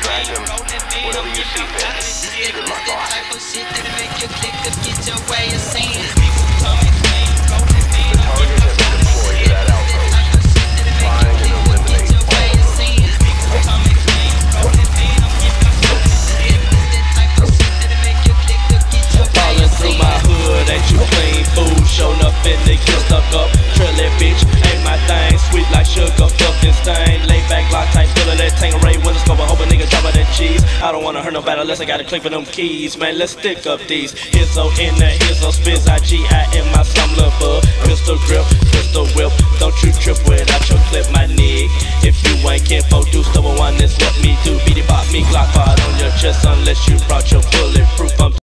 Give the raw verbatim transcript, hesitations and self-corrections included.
distract him, whatever you see fit. Good luck, boss. The targets have been deployed to that outpost. Find and eliminate all of them. Falling through my hood, ain't you clean fool? Showing up in the kill stuck up. Trilly bitch, ain't my thing. Sweet like sugar, fucking stain. Lay back, lock tight, full of that Tangeray. Windows cover, hope a nigga drop out that cheese. I don't wanna hurt nobody unless I gotta click for them keys. Man, let's stick up these. Hizzo in the Hizzo spins, I G I in my some little bug. Pistol grip, pistol whip. Don't you trip without your clip, my nig. If you ain't kinfo, do stubborn one, that's what me do. Beat it, pop me, Glock fired on your chest unless you brought your bulletproof. I'm